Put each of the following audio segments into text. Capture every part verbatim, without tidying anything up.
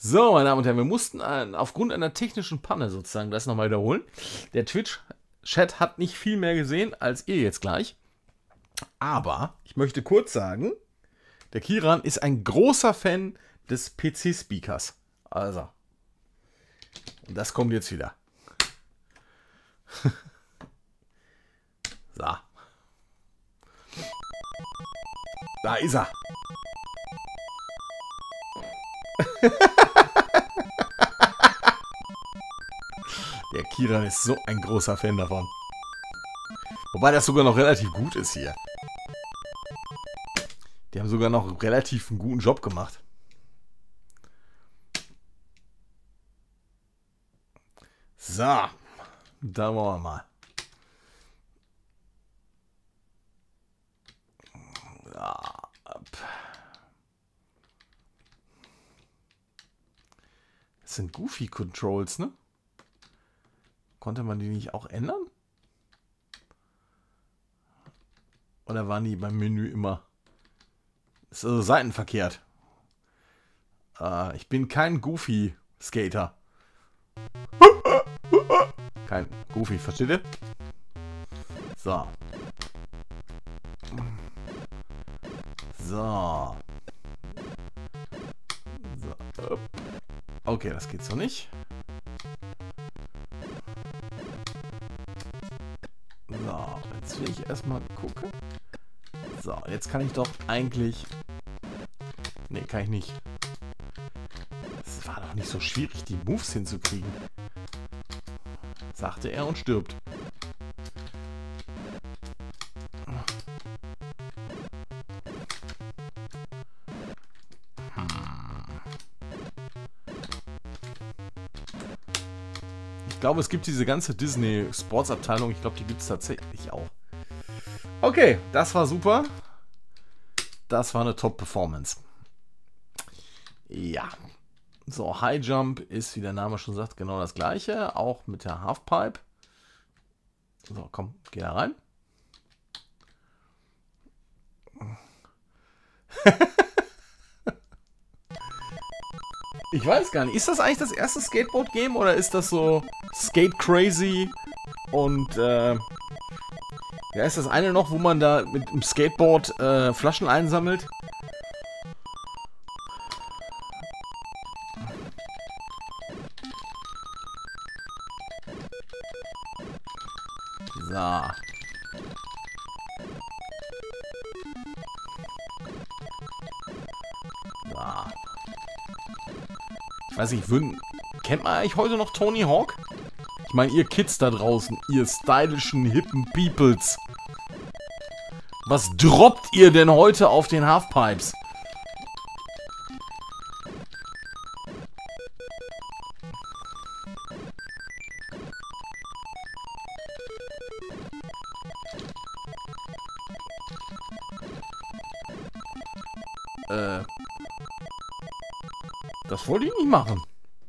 So, meine Damen und Herren, wir mussten äh, aufgrund einer technischen Panne sozusagen das nochmal wiederholen. Der Twitch-Chat hat nicht viel mehr gesehen als ihr jetzt gleich. Aber ich möchte kurz sagen, der Kiran ist ein großer Fan des P C-Speakers. Also, und das kommt jetzt wieder. So. Da ist er. Der Kiran ist so ein großer Fan davon. Wobei das sogar noch relativ gut ist hier. Die haben sogar noch relativ einen guten Job gemacht. So. Da wollen wir mal. Das sind Goofy Controls, ne? Konnte man die nicht auch ändern? Oder waren die beim Menü immer? Das ist also seitenverkehrt. Äh, ich bin kein Goofy-Skater. Kein Goofy, versteht ihr? So. So. So. Okay, das geht so nicht. So, jetzt will ich erstmal gucken. So, jetzt kann ich doch eigentlich... Ne, kann ich nicht. Es war doch nicht so schwierig, die Moves hinzukriegen. Sagte er und stirbt. Ich glaube, es gibt diese ganze Disney-Sports-Abteilung. Ich glaube, die gibt es tatsächlich auch. Okay, das war super. Das war eine Top-Performance. Ja. So, High Jump ist, wie der Name schon sagt, genau das gleiche. Auch mit der Halfpipe. So, komm, geh da rein. Ich weiß gar nicht. Ist das eigentlich das erste Skateboard-Game oder ist das so Skate Crazy und äh, ja, ist das eine noch, wo man da mit dem Skateboard äh, Flaschen einsammelt? So. So. Ich weiß nicht, würden, kennt man eigentlich heute noch Tony Hawk? Ich meine, ihr Kids da draußen, ihr stylischen, hippen Peoples. Was droppt ihr denn heute auf den Halfpipes? Äh... Das wollte ich nicht machen.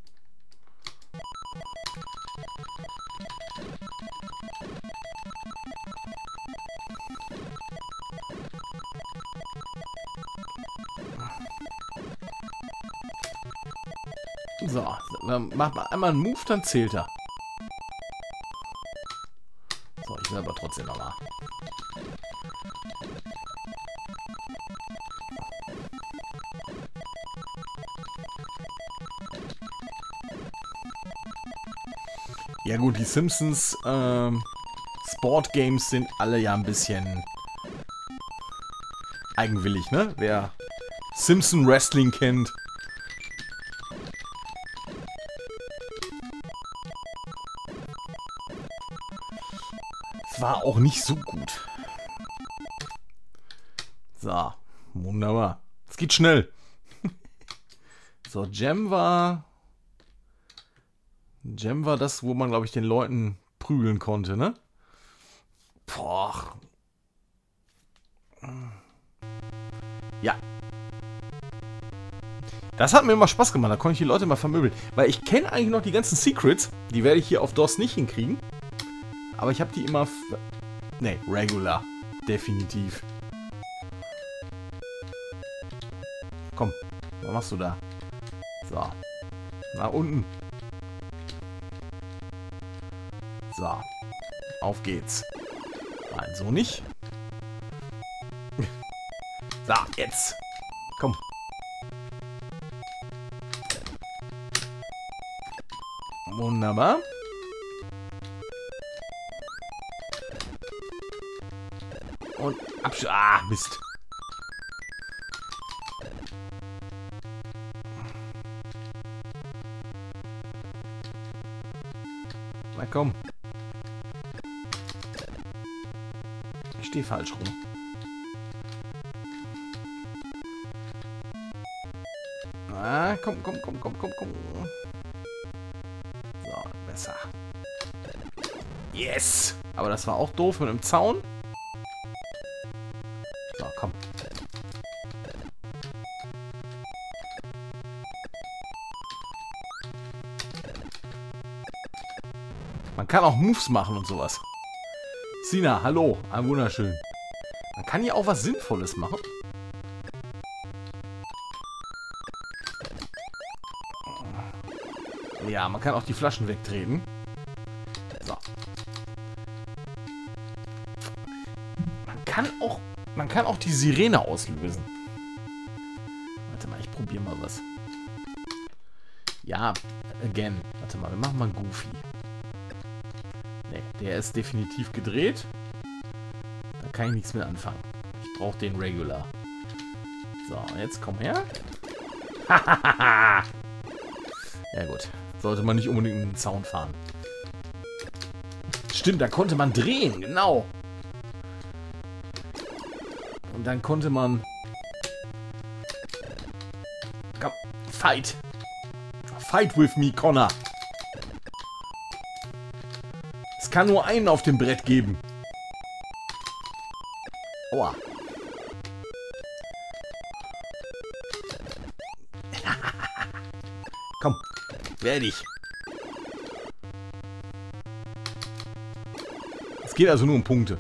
So, mach mal einmal einen Move, dann zählt er. So, ich will aber trotzdem nochmal. Ja gut, die Simpsons ähm, Sport Games sind alle ja ein bisschen eigenwillig, ne? Wer Simpson Wrestling kennt. Es war auch nicht so gut. So, wunderbar. Es geht schnell. So, Gem war... Gem war das, wo man, glaube ich, den Leuten prügeln konnte, ne? Boah. Ja. Das hat mir immer Spaß gemacht, da konnte ich die Leute mal vermöbeln. Weil ich kenne eigentlich noch die ganzen Secrets, die werde ich hier auf DOS nicht hinkriegen. Aber ich habe die immer... Ne, Regular. Definitiv. Komm, was machst du da? So. Nach unten. So. Auf geht's. Nein, so nicht. So, jetzt. Komm. Wunderbar. Und absch... Ah, Mist. Na komm. Ich stehe falsch rum. Ah, komm, komm, komm, komm, komm, komm. So, besser. Yes! Aber das war auch doof mit dem Zaun. So, komm. Man kann auch Moves machen und sowas. Sina, hallo. Ein wunderschön. Man kann hier auch was Sinnvolles machen. Ja, man kann auch die Flaschen wegtreten. So. Man kann auch, man kann auch die Sirene auslösen. Warte mal, ich probiere mal was. Ja, again. Warte mal, wir machen mal Goofy. Ne, der ist definitiv gedreht. Da kann ich nichts mit anfangen. Ich brauche den Regular. So, jetzt komm her. Ja gut. Sollte man nicht unbedingt in den Zaun fahren. Stimmt, da konnte man drehen, genau. Und dann konnte man... Komm, fight. Fight with me, Connor. Es kann nur einen auf dem Brett geben. Aua. Komm, werde ich. Es geht also nur um Punkte.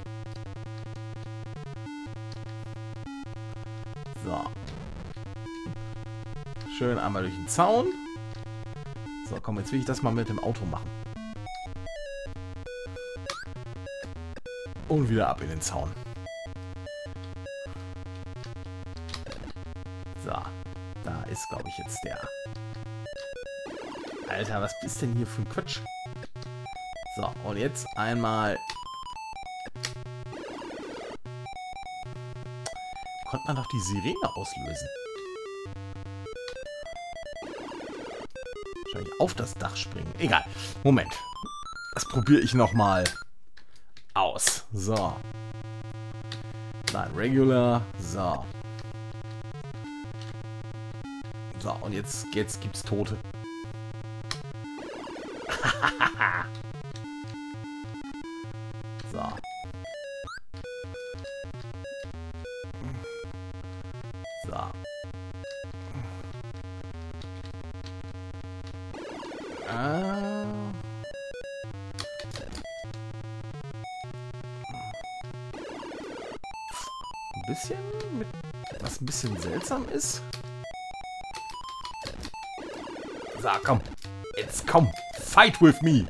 So. Schön einmal durch den Zaun. So, komm, jetzt will ich das mal mit dem Auto machen. Und wieder ab in den Zaun. So. Da ist, glaube ich, jetzt der... Alter, was bist denn hier für ein Quatsch? So, und jetzt einmal... Konnte man doch die Sirene auslösen. Wahrscheinlich auf das Dach springen. Egal. Moment. Das probiere ich nochmal aus. So. Nein, Regular. So. So, und jetzt, jetzt gibt's Tote. So. So. Ah. Ein bisschen mit was ein bisschen seltsam ist. So, komm. Jetzt komm. Fight with me.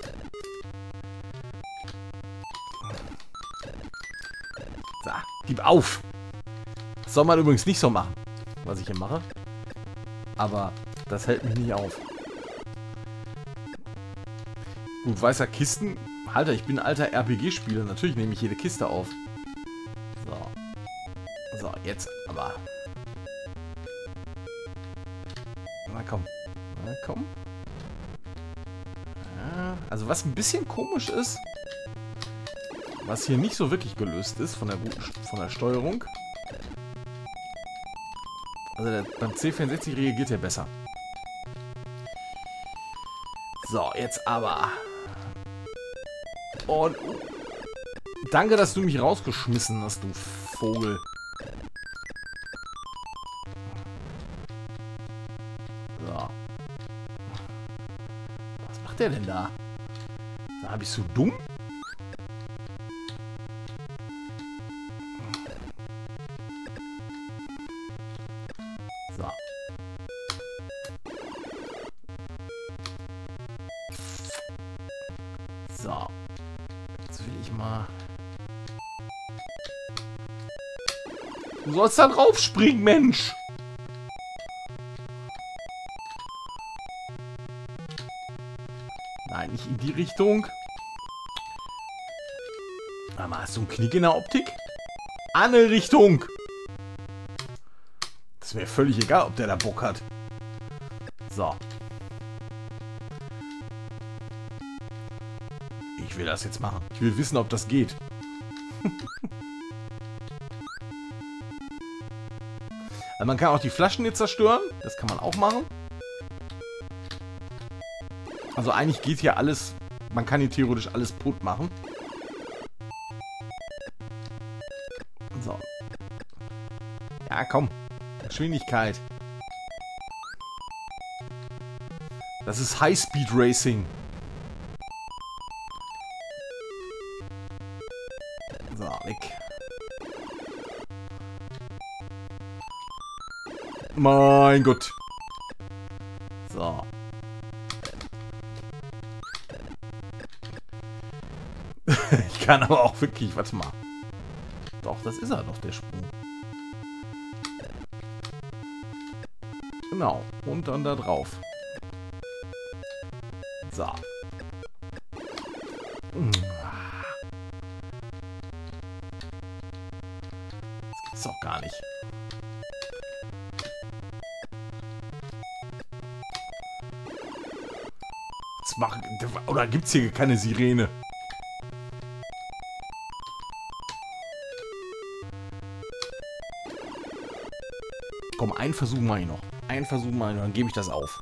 So, gib auf. Das soll man übrigens nicht so machen, was ich hier mache. Aber das hält mich nicht auf. Gut, weißer Kisten. Alter, ich bin ein alter R P G-Spieler. Natürlich nehme ich jede Kiste auf. So. So, jetzt aber. Na komm. Na komm. Ja, also was ein bisschen komisch ist, was hier nicht so wirklich gelöst ist von der, von der Steuerung. Also der, beim C vierundsechzig reagiert er besser. So, jetzt aber. Und uh, danke, dass du mich rausgeschmissen hast, du Vogel. So. Was macht der denn da? Da habe ich so dumm? So. So. Jetzt will ich mal... Du sollst da drauf springen, Mensch! Nein, nicht in die Richtung. Warte mal, hast du einen Knick in der Optik? Andere Richtung! Das wäre völlig egal, ob der da Bock hat. So. Ich will das jetzt machen. Ich will wissen, ob das geht. Also man kann auch die Flaschen hier zerstören. Das kann man auch machen. Also eigentlich geht hier alles... Man kann hier theoretisch alles putt machen. So. Ja, komm. Geschwindigkeit. Das ist High-Speed Racing. So, weg. Mein Gott. So. Ich kann aber auch wirklich... Warte mal. Doch, das ist er doch, der Sprung. Genau. Und dann da drauf. So. Das gibt's doch gar nicht. Das macht, oder gibt's hier keine Sirene? Komm, einen Versuch mache ich noch. Einen Versuch mache ich noch, dann gebe ich das auf.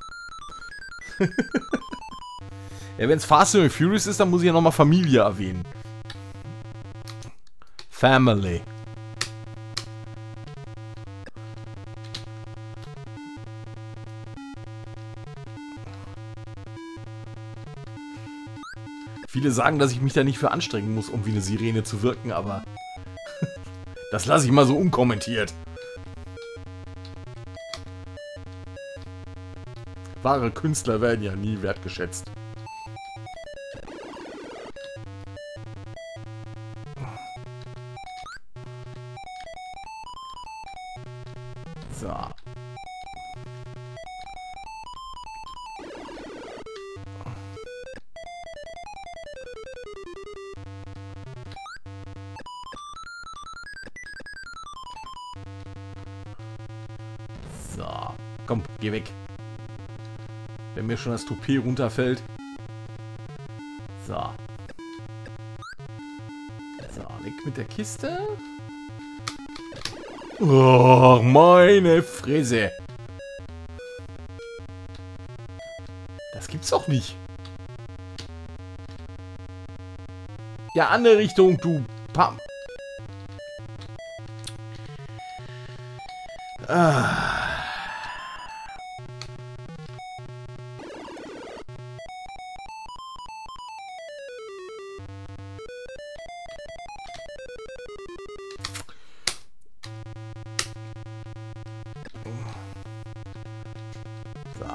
Ja, wenn es Fast and Furious ist, dann muss ich ja nochmal Familie erwähnen. Family. Viele sagen, dass ich mich da nicht für anstrengen muss, um wie eine Sirene zu wirken, aber das lasse ich mal so unkommentiert. Wahre Künstler werden ja nie wertgeschätzt. So. So. Komm, geh weg. Wenn mir schon das Toupet runterfällt. So. So, weg mit der Kiste. Oh, meine Fresse. Das gibt's doch nicht. Ja, andere Richtung, du Pam. Ah. So.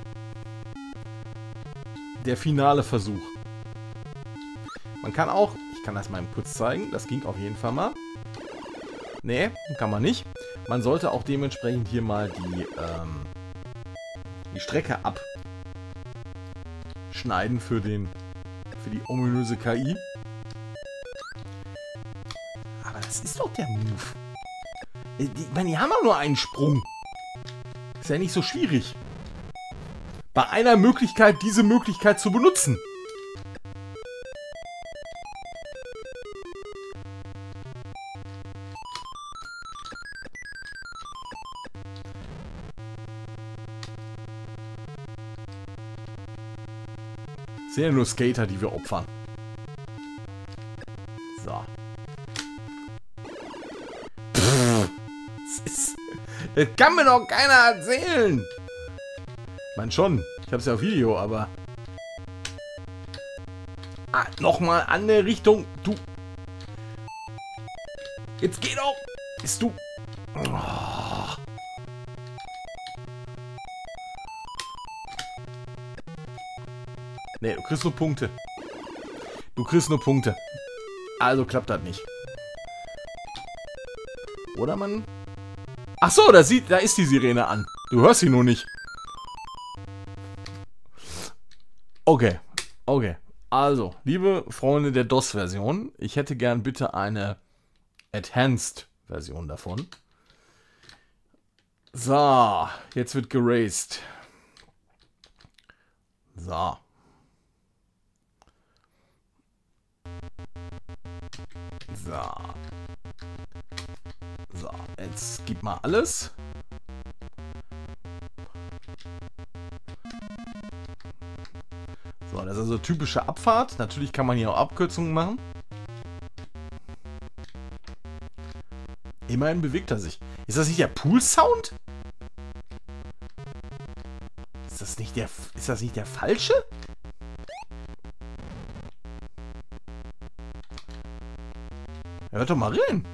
Der finale Versuch. Man kann auch, ich kann das mal kurz zeigen, das ging auf jeden Fall mal. Nee, kann man nicht. Man sollte auch dementsprechend hier mal die, ähm, die Strecke abschneiden für den, für die ominöse K I. Aber das ist doch der Move. Ich meine, die haben auch nur einen Sprung. Ist ja nicht so schwierig. Bei einer Möglichkeit, diese Möglichkeit zu benutzen. Es sind ja nur Skater, die wir opfern. So. Pff, das, ist, das kann mir doch keiner erzählen. Ich meine schon, ich habe es ja auf Video, aber... Ah, nochmal andere Richtung, du... Jetzt geh doch! Bist du... Oh. Ne, du kriegst so Punkte. Du kriegst nur Punkte. Also klappt das nicht. Oder man... Ach so, da, sieht, da ist die Sirene an. Du hörst sie nur nicht. Okay. Okay. Also, liebe Freunde der DOS-Version, ich hätte gern bitte eine Enhanced-Version davon. So, jetzt wird geraced. So. So. So, jetzt gib mal alles. So, das ist also typische Abfahrt. Natürlich kann man hier auch Abkürzungen machen. Immerhin bewegt er sich. Ist das nicht der Pool-Sound? Ist das nicht der, ist das nicht der falsche? Hört doch mal rein.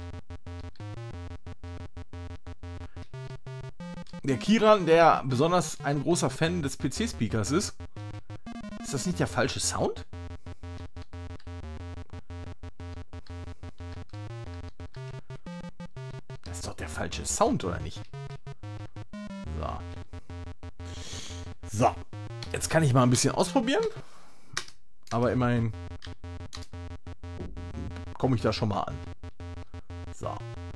Der Kiran, der besonders ein großer Fan des P C-Speakers ist. Ist das nicht der falsche Sound? Das ist doch der falsche Sound, oder nicht? So. So. Jetzt kann ich mal ein bisschen ausprobieren. Aber immerhin komme ich da schon mal an. So.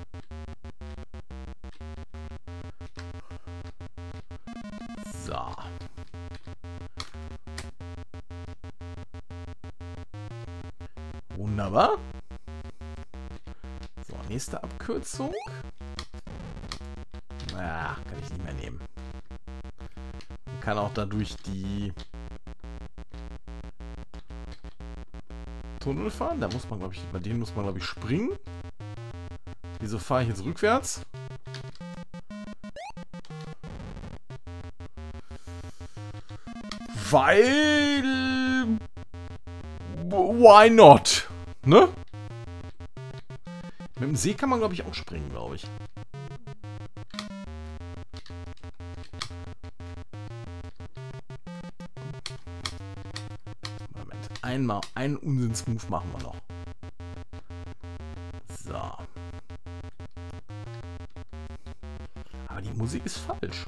So. Wunderbar. So, nächste Abkürzung. Ah, kann ich nicht mehr nehmen. Man kann auch dadurch die Tunnel fahren. Da muss man, glaube ich, bei denen muss man, glaube ich, springen. Wieso fahre ich jetzt rückwärts? Weil... Why not? Ne? Mit dem See kann man, glaube ich, auch springen, glaube ich. Moment. Einmal einen Unsinnsmove machen wir noch. So. Aber die Musik ist falsch.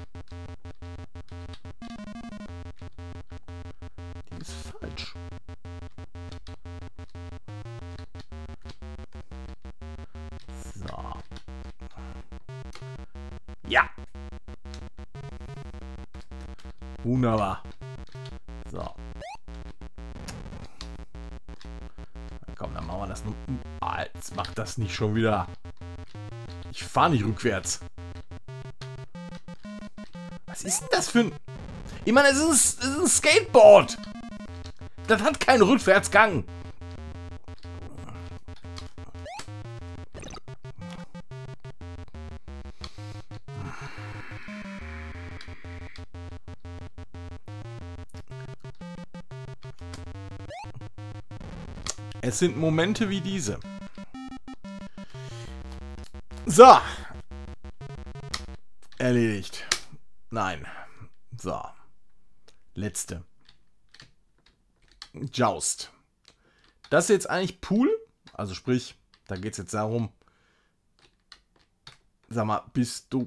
Die ist falsch. So. Ja. Wunderbar. So. Na komm, dann machen wir das nur. Ah, jetzt macht das nicht schon wieder. Ich fahre nicht rückwärts. Was ist denn das für ein... Ich meine, es ist, es ist ein Skateboard. Das hat keinen Rückwärtsgang. Es sind Momente wie diese. So. Erledigt. Nein. So. Letzte. Joust. Das ist jetzt eigentlich Pool. Also sprich, da geht es jetzt darum, sag mal, bist du...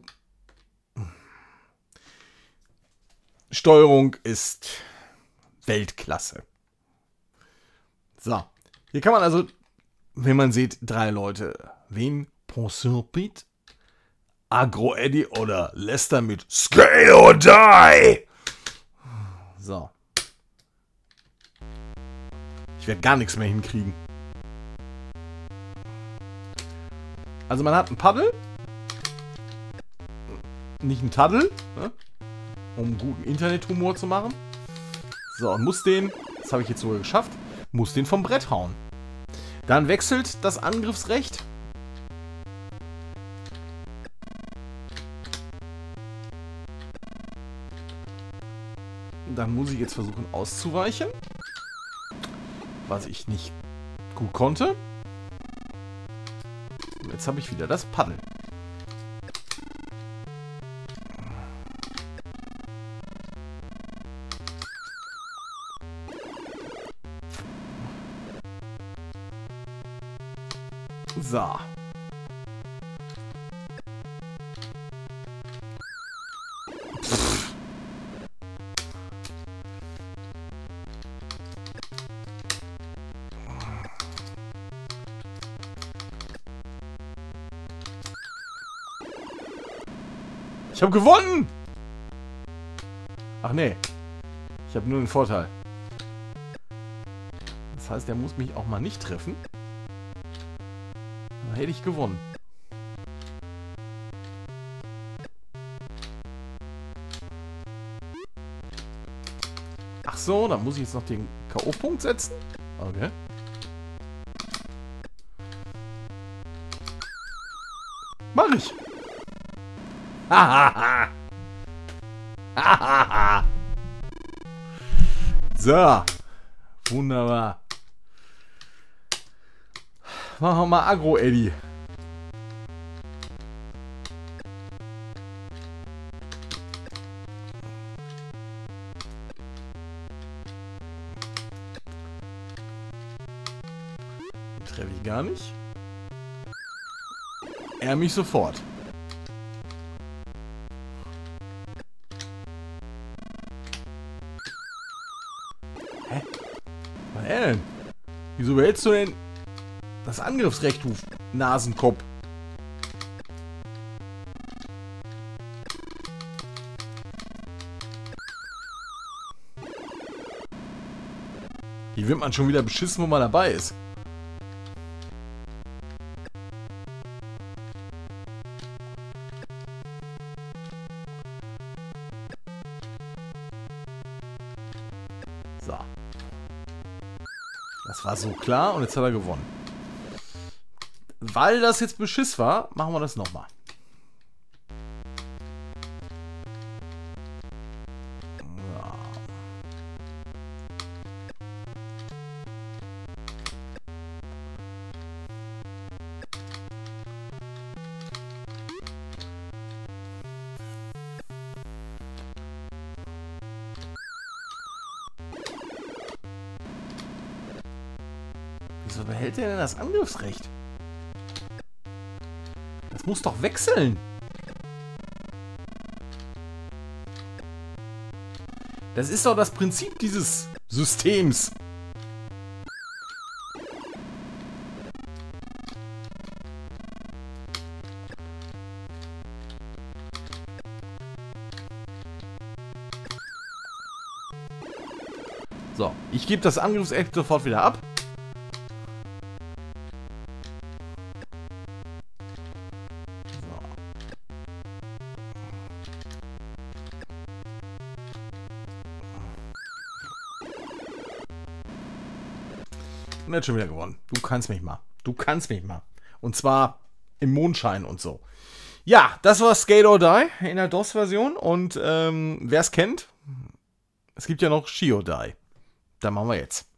Steuerung ist Weltklasse. So. Hier kann man also, wenn man sieht, drei Leute. Wen? Penseur Pete, Agro Eddie oder Lester mit Scale or Die. So. Ich werde gar nichts mehr hinkriegen. Also man hat ein Paddel. Nicht ein Taddel. Ne? Um guten Internethumor zu machen. So, und muss den, das habe ich jetzt sogar geschafft, muss den vom Brett hauen. Dann wechselt das Angriffsrecht. Dann muss ich jetzt versuchen auszuweichen. Was ich nicht gut konnte. Und jetzt habe ich wieder das Paddeln. So. Pff. Ich habe gewonnen! Ach nee. Ich habe nur einen Vorteil. Das heißt, er muss mich auch mal nicht treffen. Dann hätte ich gewonnen. Ach so, dann muss ich jetzt noch den K O-Punkt setzen? Okay. Mach ich! Hahaha! Hahaha! So. Wunderbar. Machen wir mal Agro, Eddie. Treffe ich gar nicht. Er mich sofort. Hä? Was er denn? Wieso behältst du denn das Angriffsrecht, du Nasenkopf? Hier wird man schon wieder beschissen, wo man dabei ist. So. Das war so klar und jetzt hat er gewonnen. Weil das jetzt Beschiss war, machen wir das nochmal. Wieso behält er denn das Angriffsrecht? Das muss doch wechseln. Das ist doch das Prinzip dieses Systems. So, ich gebe das Angriffsrecht sofort wieder ab. Und er hat schon wieder gewonnen. Du kannst mich mal. Du kannst mich mal. Und zwar im Mondschein und so. Ja, das war Skate or Die in der DOS-Version. Und ähm, wer es kennt, es gibt ja noch Shi or Die. Da machen wir jetzt.